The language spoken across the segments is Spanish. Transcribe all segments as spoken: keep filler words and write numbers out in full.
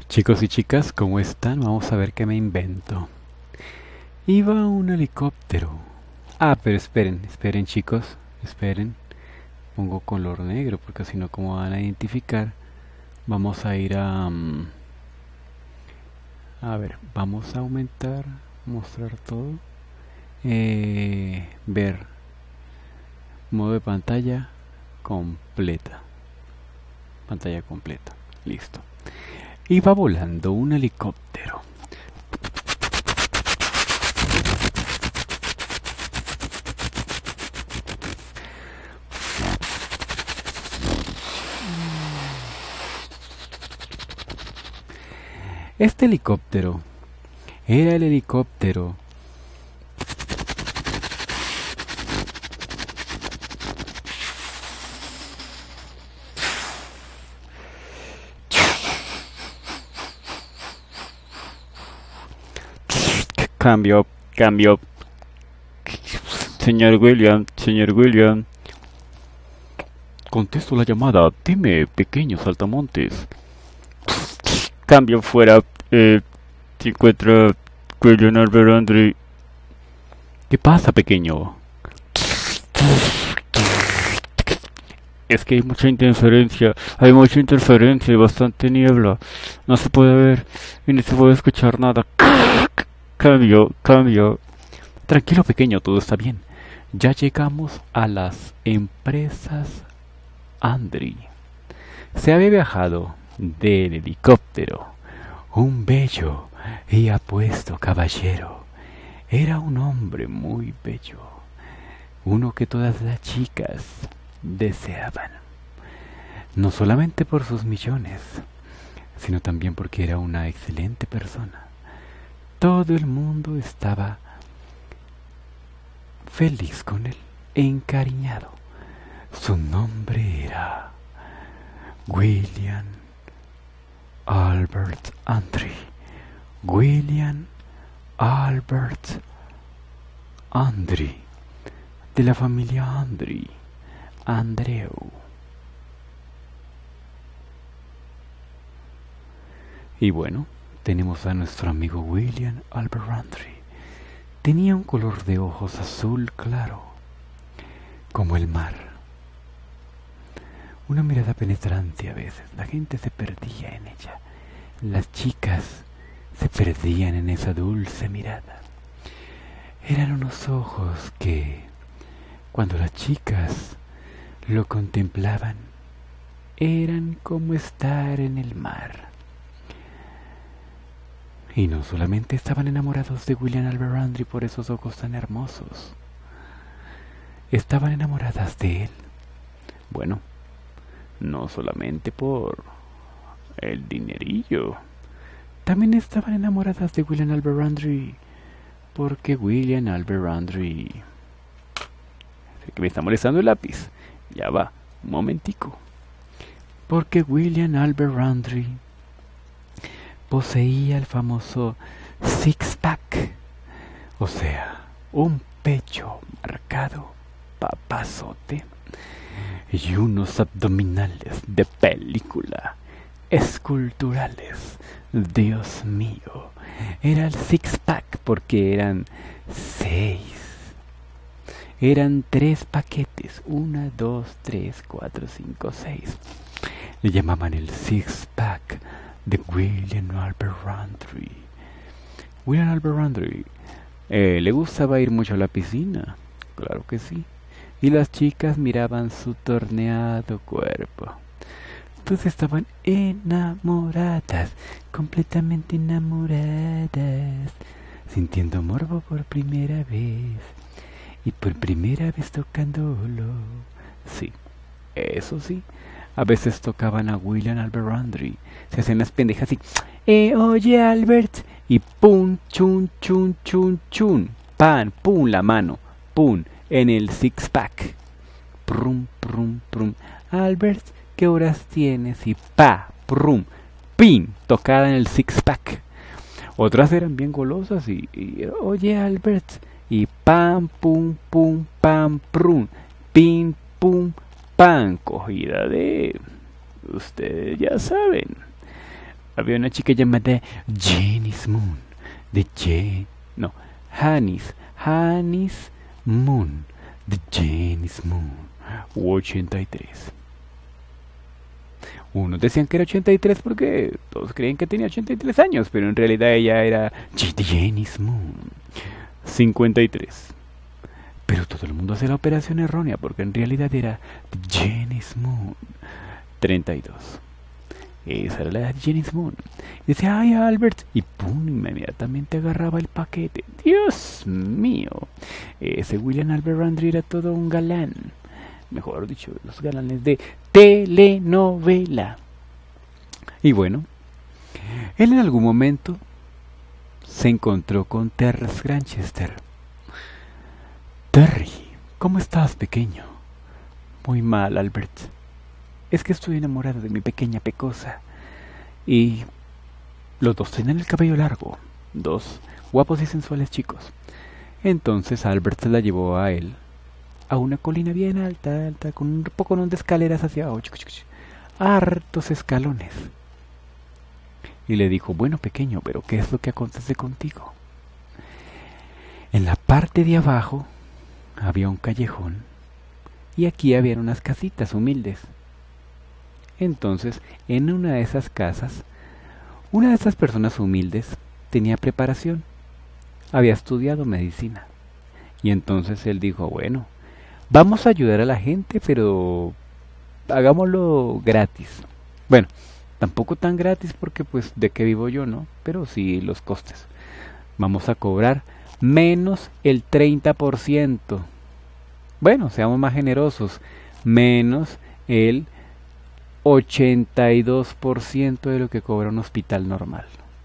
Chicos y chicas, ¿cómo están? Vamos a ver qué me invento. Iba un helicóptero. Ah, pero esperen, esperen chicos, esperen. Pongo color negro porque si no, ¿cómo van a identificar? Vamos a ir a... mm, a ver, vamos a aumentar, mostrar todo. Eh, ver, modo de pantalla completa. Pantalla completa, listo. Iba volando un helicóptero. Este helicóptero era el helicóptero Cambio, cambio. Señor William, señor William. Contesto la llamada. Dime, pequeño saltamontes. Cambio fuera. Eh, se encuentra William Albert Andre. ¿Qué pasa, pequeño? Es que hay mucha interferencia, hay mucha interferencia y bastante niebla. No se puede ver y ni se puede escuchar nada. Cambio, cambio. Tranquilo, pequeño, todo está bien. Ya llegamos a las empresas Andri. Se había viajado del helicóptero un bello y apuesto caballero. Era un hombre muy bello, uno que todas las chicas deseaban, no solamente por sus millones, sino también porque era una excelente persona. Todo el mundo estaba feliz con él, encariñado. Su nombre era William Albert Andre. William Albert Andre, de la familia Andre, Andreu. Y bueno, tenemos a nuestro amigo William Albert Andre. Tenía un color de ojos azul claro, como el mar. Una mirada penetrante a veces. La gente se perdía en ella. Las chicas se perdían en esa dulce mirada. Eran unos ojos que, cuando las chicas lo contemplaban, eran como estar en el mar. Y no solamente estaban enamorados de William Albert Andre por esos ojos tan hermosos, estaban enamoradas de él. Bueno, no solamente por el dinerillo, también estaban enamoradas de William Albert Andre porque William Albert Andre... Sé que me está molestando el lápiz. Ya va, un momentico. Porque William Albert Andre poseía el famoso six-pack, o sea, un pecho marcado, papazote, y unos abdominales de película, esculturales. Dios mío, era el six-pack porque eran seis. Eran tres paquetes, una, dos, tres, cuatro, cinco, seis. Le llamaban el six-pack de William Albert Andre. William Albert Andre eh, le gustaba ir mucho a la piscina, claro que sí. Y las chicas miraban su torneado cuerpo. Todas estaban enamoradas, completamente enamoradas, sintiendo morbo por primera vez. Y por primera vez tocándolo. Sí, eso sí. A veces tocaban a William Albert Andre. Se hacían las pendejas así. Eh, oye Albert. Y pum, chun, chun, chun, chun. Pan, pum, la mano. Pum, en el six pack. Prum, prum, prum. Albert, ¿qué horas tienes? Y pa, prum, pin, tocada en el six pack. Otras eran bien golosas y, y oye Albert. Y pam, pum, pum, pam, prum, pim, pum, pam, cogida de... ustedes ya saben. había una chica llamada Janice Moon, de J... no, Janice, Janice Moon, de Janice Moon, ochenta y tres. Unos decían que era ochenta y tres porque todos creían que tenía ochenta y tres años, pero en realidad ella era Janice Moon, cincuenta y tres. Pero todo el mundo hace la operación errónea porque en realidad era Janice Moon, treinta y dos. Esa era la de Janice Moon. Y decía, ay Albert, y pum, inmediatamente agarraba el paquete. Dios mío, ese William Albert Randry era todo un galán. Mejor dicho, los galanes de telenovela. Y bueno, él en algún momento se encontró con Terrence Granchester. Terry, ¿cómo estás, pequeño? Muy mal, Albert. Es que estoy enamorado de mi pequeña pecosa. Y los dos tenían el cabello largo, dos guapos y sensuales chicos. Entonces Albert se la llevó a él a una colina bien alta, alta, con un poco de escaleras hacia abajo, hartos escalones. Y le dijo, bueno, pequeño, pero ¿qué es lo que acontece contigo? En la parte de abajo había un callejón y aquí habían unas casitas humildes. Entonces, en una de esas casas, una de esas personas humildes tenía preparación, había estudiado medicina. Y entonces él dijo, bueno, vamos a ayudar a la gente, pero hagámoslo gratis. Bueno, tampoco tan gratis porque pues de qué vivo yo, ¿no? Pero sí los costes. Vamos a cobrar menos el treinta por ciento. Bueno, seamos más generosos, menos el ochenta y dos por ciento de lo que cobra un hospital normal.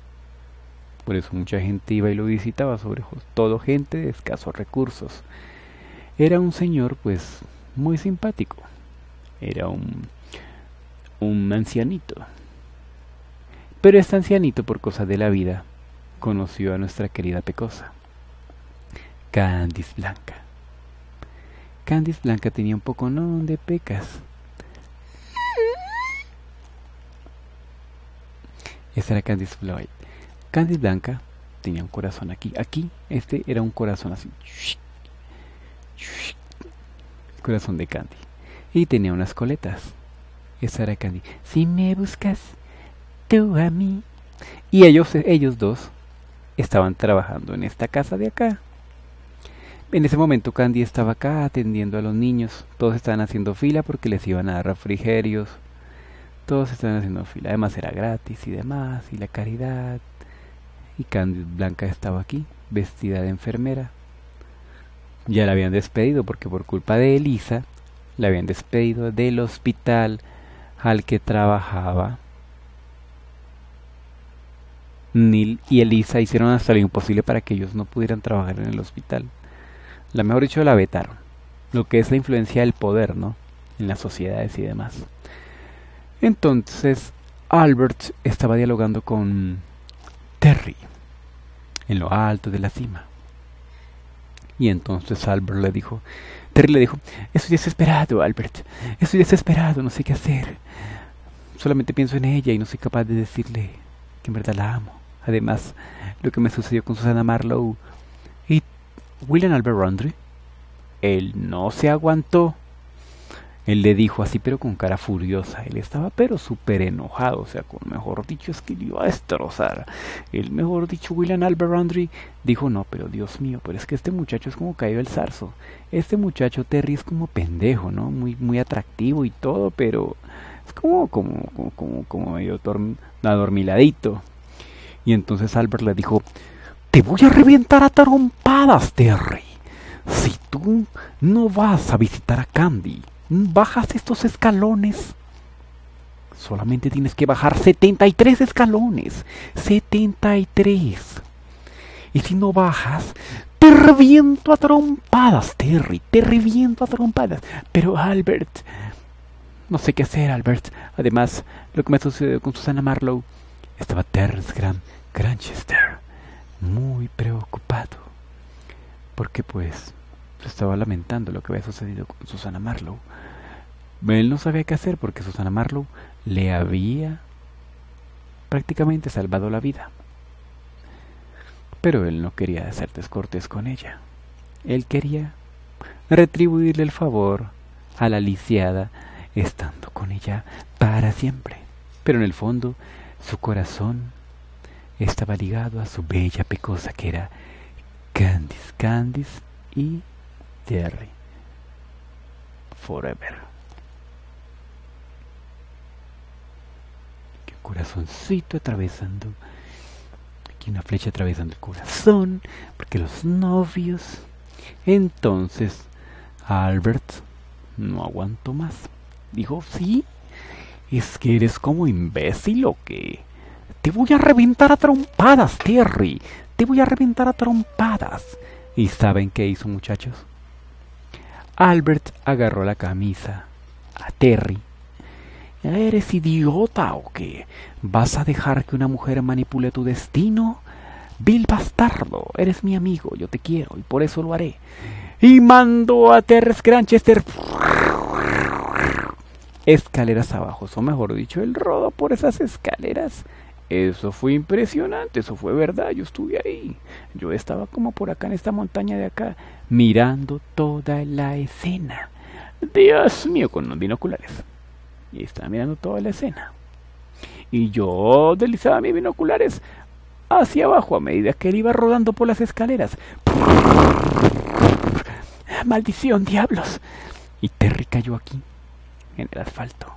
Por eso mucha gente iba y lo visitaba, sobre todo gente de escasos recursos. Era un señor pues muy simpático. Era un, un ancianito. Pero este ancianito, por cosas de la vida, conoció a nuestra querida pecosa, Candice Blanca. Candice Blanca tenía un poco no de pecas. Esa era Candice Floyd. Candice Blanca tenía un corazón aquí. Aquí, este era un corazón así. El corazón de Candy. Y tenía unas coletas. Esa era Candy. Si me buscas, tú a mí. Y ellos, ellos dos estaban trabajando en esta casa de acá. En ese momento Candy estaba acá atendiendo a los niños. Todos estaban haciendo fila porque les iban a dar refrigerios. Todos estaban haciendo fila. Además era gratis y demás. Y la caridad. Y Candice Blanca estaba aquí, vestida de enfermera. Ya la habían despedido porque por culpa de Elisa la habían despedido del hospital al que trabajaba. Neil y Elisa hicieron hasta lo imposible para que ellos no pudieran trabajar en el hospital. La mejor dicho, la vetaron. Lo que es la influencia del poder, ¿no? En las sociedades y demás. Entonces Albert estaba dialogando con Terry en lo alto de la cima. Y entonces Albert le dijo, Terry le dijo, estoy desesperado, Albert, estoy desesperado, no sé qué hacer. Solamente pienso en ella y no soy capaz de decirle que en verdad la amo. Además, lo que me sucedió con Susana Marlowe y William Albert Randry, él no se aguantó. Él le dijo así, pero con cara furiosa. Él estaba pero súper enojado, o sea, con mejor dicho, es que le iba a destrozar. El mejor dicho, William Albert Randry dijo, no, pero Dios mío, pero es que este muchacho es como caído del zarzo. Este muchacho Terry es como pendejo, ¿no? Muy muy atractivo y todo, pero es como, como, como, como, como medio adormiladito. Y entonces Albert le dijo, te voy a reventar a trompadas, Terry. Si tú no vas a visitar a Candy, bajas estos escalones. Solamente tienes que bajar setenta y tres escalones. setenta y tres. Y si no bajas, te reviento a trompadas, Terry. Te reviento a trompadas. Pero Albert, no sé qué hacer, Albert. Además, lo que me sucedió con Susana Marlowe, estaba Terrence Graham Granchester muy preocupado. Porque pues se estaba lamentando lo que había sucedido con Susana Marlowe. Él no sabía qué hacer porque Susana Marlowe le había prácticamente salvado la vida. Pero él no quería ser descortés con ella. Él quería retribuirle el favor a la lisiada, estando con ella para siempre. Pero en el fondo, su corazón estaba ligado a su bella pecosa, que era Candice, Candice y Terry forever. Qué corazoncito atravesando, aquí una flecha atravesando el corazón, porque los novios. Entonces Albert no aguantó más. Dijo, sí, es que eres como imbécil o qué. Te voy a reventar a trompadas, Terry. Te voy a reventar a trompadas. ¿Y saben qué hizo, muchachos? Albert agarró la camisa a Terry. ¿Eres idiota o qué? ¿Vas a dejar que una mujer manipule tu destino? Vil bastardo, eres mi amigo, yo te quiero y por eso lo haré. Y mandó a Terry Granchester escaleras abajo, o mejor dicho, él rodó por esas escaleras. Eso fue impresionante, eso fue verdad, yo estuve ahí. Yo estaba como por acá en esta montaña de acá, mirando toda la escena. Dios mío, con unos binoculares. Y estaba mirando toda la escena. Y yo deslizaba mis binoculares hacia abajo a medida que él iba rodando por las escaleras. ¡Maldición, diablos! Y Terry cayó aquí, en el asfalto.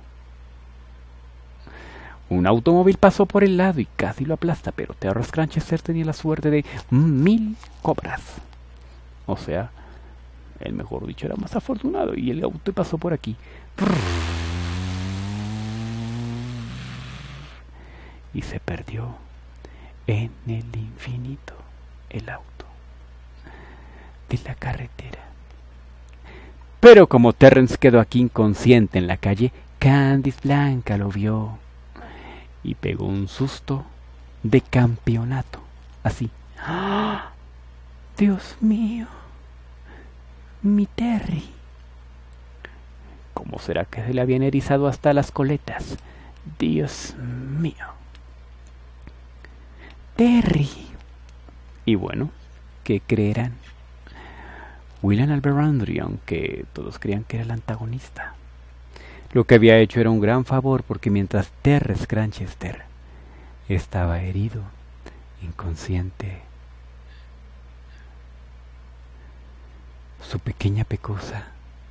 Un automóvil pasó por el lado y casi lo aplasta, pero Terry Granchester tenía la suerte de mil cobras. O sea, él, mejor dicho, era más afortunado, y el auto pasó por aquí. Y se perdió en el infinito el auto de la carretera. Pero como Terrence quedó aquí inconsciente en la calle, Candice Blanca lo vio y pegó un susto de campeonato, así. ¡Ah! Dios mío, mi Terry. ¿Cómo será que se le habían erizado hasta las coletas? Dios mío, Terry. Y bueno, ¿qué creerán? William Albert Landry, aunque todos creían que era el antagonista, lo que había hecho era un gran favor, porque mientras Terry Granchester estaba herido, inconsciente, su pequeña pecosa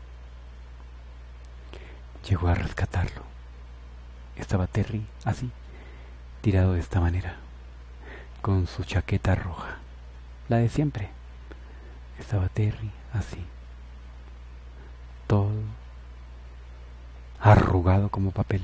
llegó a rescatarlo. Estaba Terry así, tirado de esta manera, con su chaqueta roja, la de siempre. Estaba Terry así, todo arrugado como papel.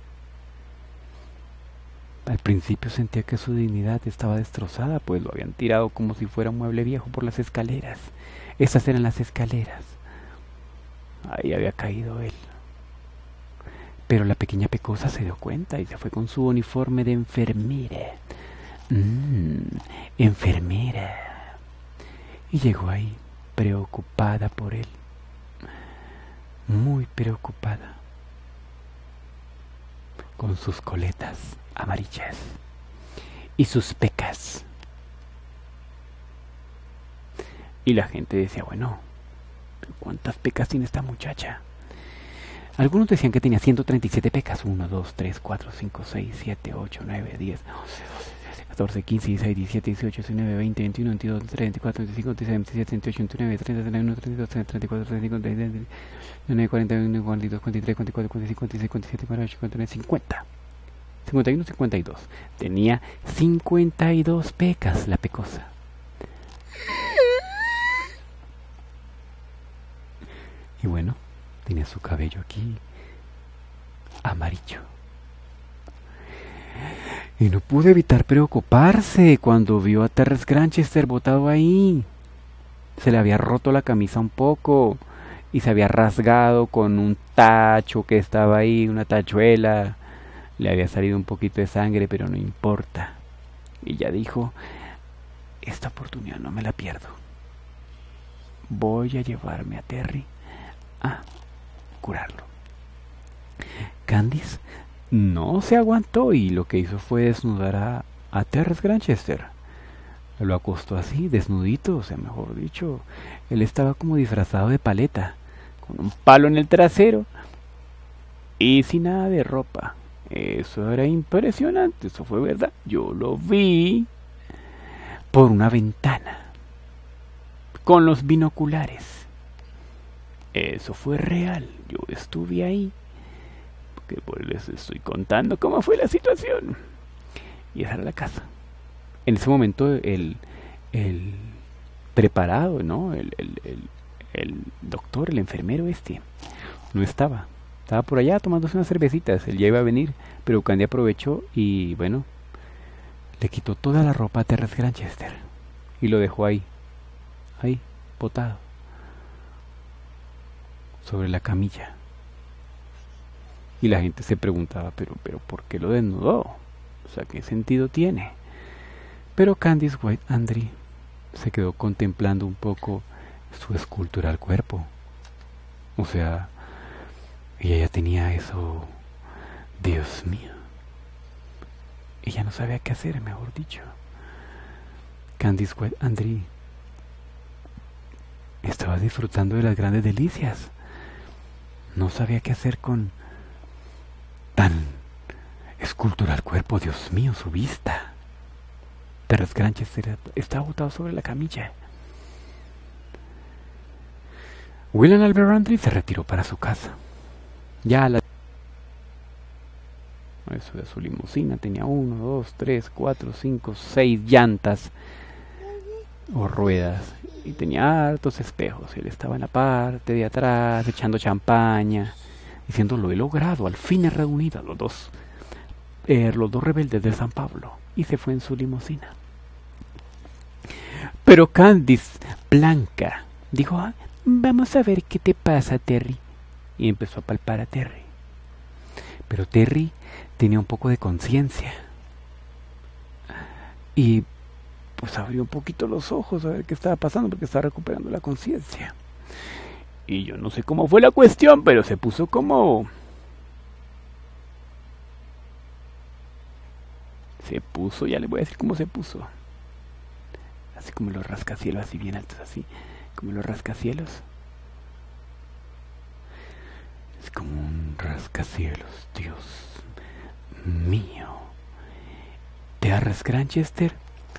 Al principio sentía que su dignidad estaba destrozada, pues lo habían tirado como si fuera un mueble viejo por las escaleras. Esas eran las escaleras. Ahí había caído él. Pero la pequeña pecosa se dio cuenta y se fue con su uniforme de enfermera. Mmm, enfermera. Y llegó ahí, preocupada por él. Muy preocupada. Con sus coletas amarillas y sus pecas. Y la gente decía, bueno, ¿cuántas pecas tiene esta muchacha? Algunos decían que tenía ciento treinta y siete pecas. uno, dos, tres, cuatro, cinco, seis, siete, ocho, nueve, diez, once, doce, trece, catorce, quince, dieciséis, diecisiete, dieciocho, diecinueve, veinte, veintiuno, veintidós, veintitrés, veinticuatro, veinticinco, veintisiete, veintiocho, veintinueve, treinta, treinta y uno, treinta y dos, treinta y cuatro, treinta y cinco, treinta y seis, cuarenta y uno, cuarenta y dos, cuarenta y tres, cuarenta y cuatro, cuarenta y cinco, cuarenta y seis, cuarenta y siete, cuarenta y ocho, cuarenta y nueve, cincuenta. cincuenta y uno, cincuenta y dos. Tenía cincuenta y dos pecas la pecosa. Y bueno, tenía su cabello aquí amarillo. Y no pudo evitar preocuparse cuando vio a Terry Granchester botado ahí. Se le había roto la camisa un poco y se había rasgado con un tacho que estaba ahí, una tachuela. Le había salido un poquito de sangre, pero no importa. Y ya dijo, esta oportunidad no me la pierdo. Voy a llevarme a Terry a curarlo. Candice no se aguantó y lo que hizo fue desnudar a, a Terrence Granchester. Lo acostó así, desnudito, o sea, mejor dicho, él estaba como disfrazado de paleta, con un palo en el trasero y sin nada de ropa. Eso era impresionante, eso fue verdad. Yo lo vi por una ventana, con los binoculares. Eso fue real, yo estuve ahí. Que pues les estoy contando cómo fue la situación. Y esa era la casa. En ese momento el, el preparado, ¿no? El, el, el, el doctor, el enfermero este, no estaba. Estaba por allá tomándose unas cervecitas. Él ya iba a venir, pero Candy aprovechó y, bueno, le quitó toda la ropa a Terrence Granchester y lo dejó ahí, ahí, botado, sobre la camilla. Y la gente se preguntaba, pero, pero, ¿por qué lo desnudó? O sea, ¿qué sentido tiene? Pero Candice White Andry se quedó contemplando un poco su escultural cuerpo. O sea, ella ya tenía eso. Dios mío. Ella no sabía qué hacer, mejor dicho. Candice White Andry estaba disfrutando de las grandes delicias. No sabía qué hacer con tan escultural cuerpo. Dios mío, su vista. Terrence Granchester estaba botado sobre la camilla. William Albert Andry se retiró para su casa. Ya a la... Eso de su limusina tenía uno, dos, tres, cuatro, cinco, seis llantas o ruedas. Y tenía hartos espejos. Él estaba en la parte de atrás, echando champaña, diciendo: lo he logrado, al fin he reunido a los dos, eh, los dos rebeldes de San Pablo. Y se fue en su limusina. Pero Candice, blanca, dijo: ah, vamos a ver qué te pasa, Terry. Y empezó a palpar a Terry. Pero Terry tenía un poco de conciencia. Y pues abrió un poquito los ojos a ver qué estaba pasando, porque estaba recuperando la conciencia. Y yo no sé cómo fue la cuestión, pero se puso como... Se puso, ya le voy a decir cómo se puso. Así como los rascacielos, así bien altos, así. Como los rascacielos. Es como un rascacielos, Dios mío. Terrence Granchester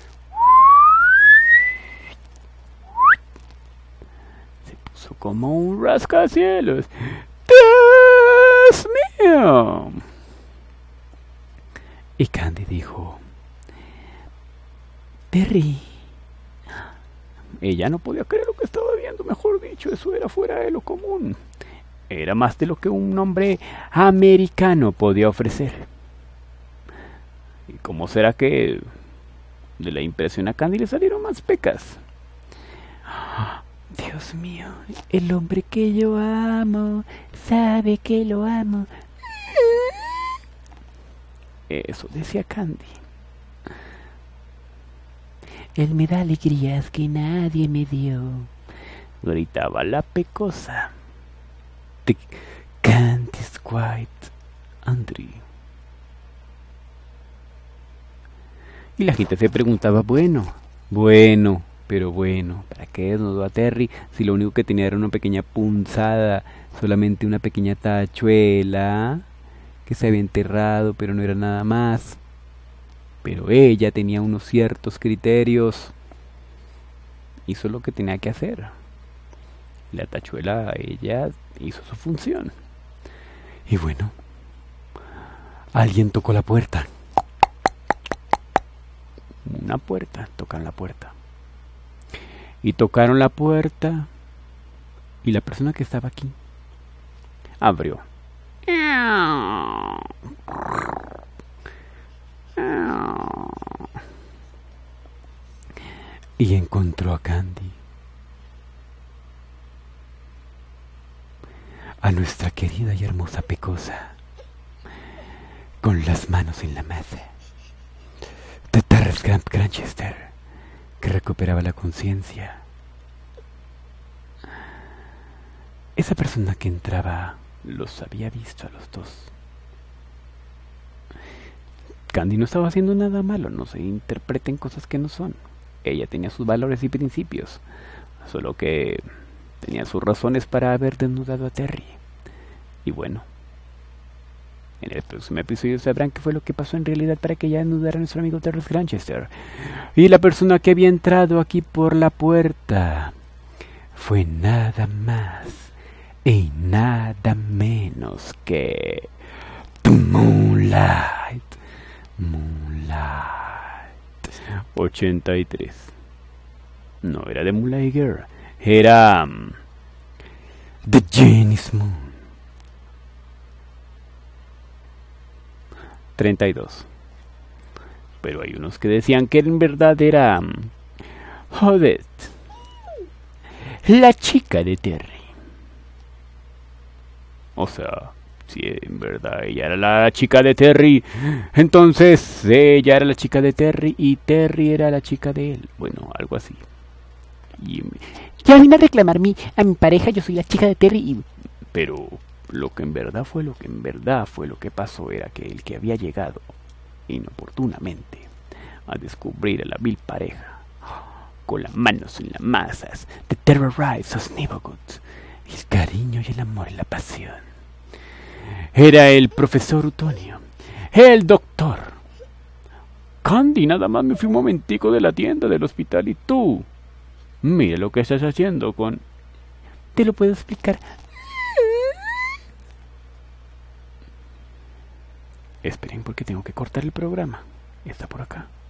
se puso como un rascacielos. Dios mío. Y Candy dijo: Terry. Ella no podía creer lo que estaba viendo, mejor dicho, eso era fuera de lo común. Era más de lo que un hombre americano podía ofrecer. ¿Y cómo será que de la impresión a Candy le salieron más pecas? Dios mío, el hombre que yo amo sabe que lo amo. Eso decía Candy. Él me da alegrías que nadie me dio, gritaba la pecosa de Candice White Andry. Y la gente se preguntaba: bueno, bueno, pero bueno, ¿para qué desnudó a Terry si lo único que tenía era una pequeña punzada, solamente una pequeña tachuela que se había enterrado, pero no era nada más? Pero ella tenía unos ciertos criterios. Hizo lo que tenía que hacer. La tachuela, ella hizo su función. Y bueno, alguien tocó la puerta. Una puerta, tocaron la puerta. Y tocaron la puerta. Y la persona que estaba aquí abrió. Y encontró a Candy, a nuestra querida y hermosa pecosa, con las manos en la masa, de Terrence Granchester, que recuperaba la conciencia. Esa persona que entraba los había visto a los dos. Candy no estaba haciendo nada malo, no se interpreten cosas que no son. Ella tenía sus valores y principios, solo que tenía sus razones para haber desnudado a Terry. Y bueno, en el próximo episodio sabrán qué fue lo que pasó en realidad para que ella desnudara a nuestro amigo Terry Granchester. Y la persona que había entrado aquí por la puerta fue nada más y nada menos que Moonlight. Moonlight ochenta y tres. No era de Moonlight Girl, era um, The Janice Moon. treinta y dos. Pero hay unos que decían que en verdad era um, Odette, la chica de Terry. O sea, si en verdad ella era la chica de Terry, entonces ella era la chica de Terry y Terry era la chica de él. Bueno, algo así. Y ya vine a reclamar mi, a mi pareja, yo soy la chica de Terry. Y... Pero lo que en verdad fue lo que en verdad fue lo que pasó era que el que había llegado inoportunamente a descubrir a la vil pareja con las manos en las masas de terrorize us neighborhoods, el cariño y el amor y la pasión, era el profesor Utonio, el doctor. Candy, nada más me fui un momentico de la tienda del hospital y tú, mira lo que estás haciendo con... Te lo puedo explicar. Esperen porque tengo que cortar el programa. Está por acá.